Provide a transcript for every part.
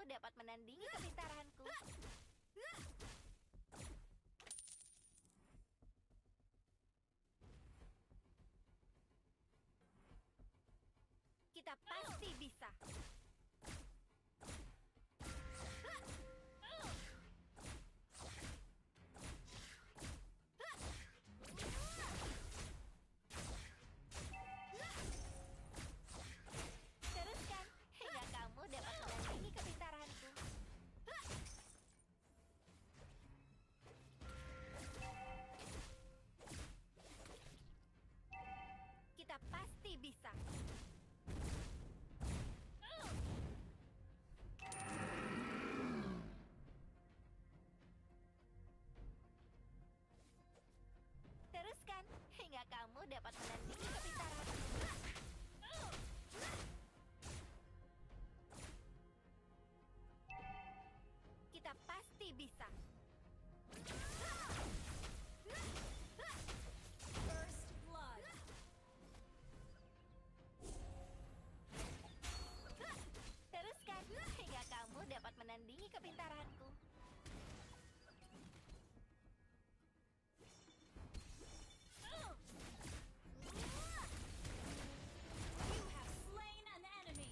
dapat menandingi kepintaranku. Kita pasti bisa. Teruskan hingga kamu dapat menandingi kepintaranku. Kita pasti bisa. Teruskan hingga kamu dapat menandingi kepintaranku. Kita pasti bisa. First blood. Teruskan hingga kamu dapat menandingi kepintaranku. You have slain an enemy.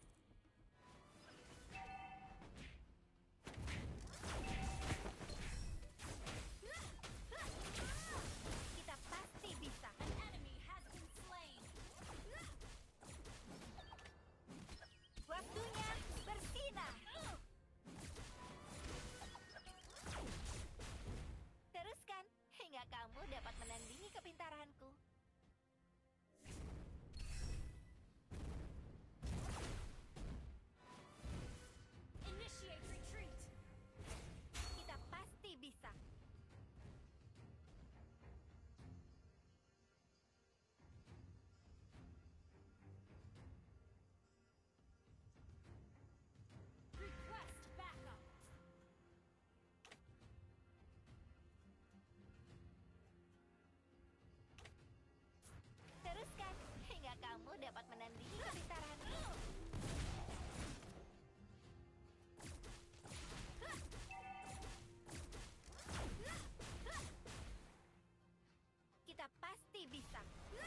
Kita pasti bisa. An enemy has been slain. Waktunya bersinar. Teruskan hingga kamu dapat menandingi kepintaranku. Initiate retreat. Kita pasti bisa. Request backup. Teruskan hingga kamu dapat menandingi kepintaranku. Kita pasti bisa.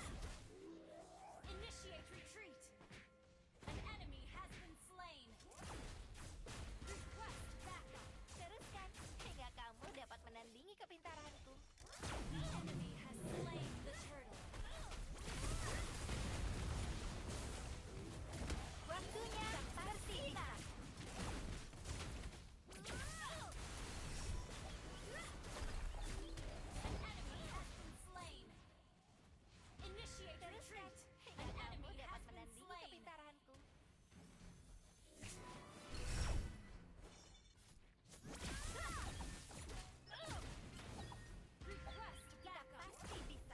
Initiate retreat. An enemy has been slain. Request backup. Teruskan hingga kamu dapat menandingi kepintaranku. The enemy has slain the turtle. Waktunya pasti bisa. An enemy has been slain. Initiate Teruskan retreat. hingga An kamu enemy dapat has been menandingi slain. kepintaranku. Request Kita backup. pasti bisa.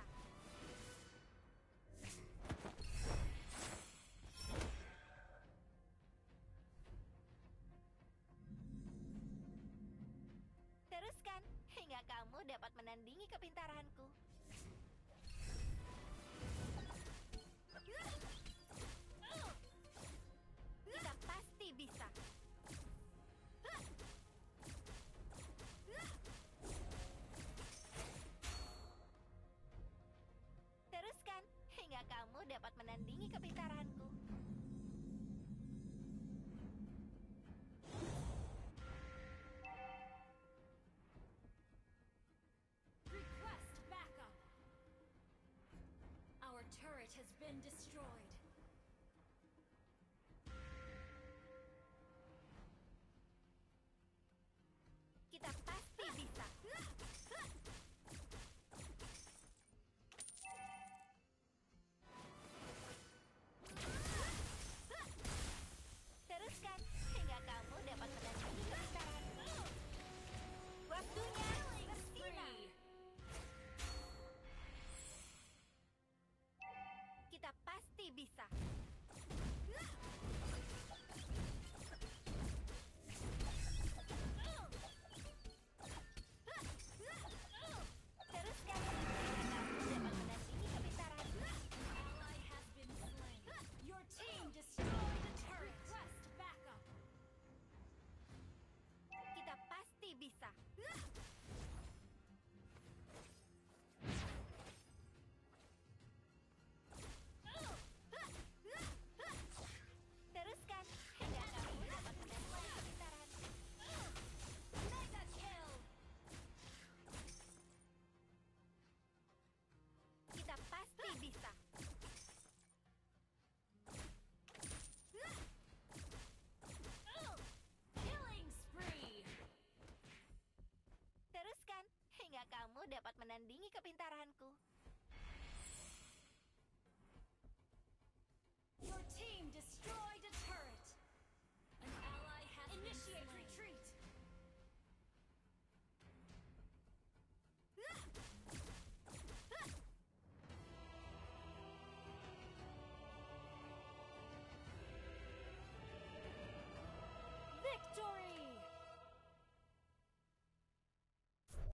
Teruskan hingga kamu dapat menandingi kepintaranku. Kita pasti bisa. Teruskan hingga kamu dapat menandingi kepintaranku. Request backup. Our turret has been destroyed. Kita pasti bisa. Teruskan hingga kamu dapat menandingi kepintaranku. Waktunya bersinar. Spree. Kita pasti bisa. dapat menandingi kepintaranku. Your team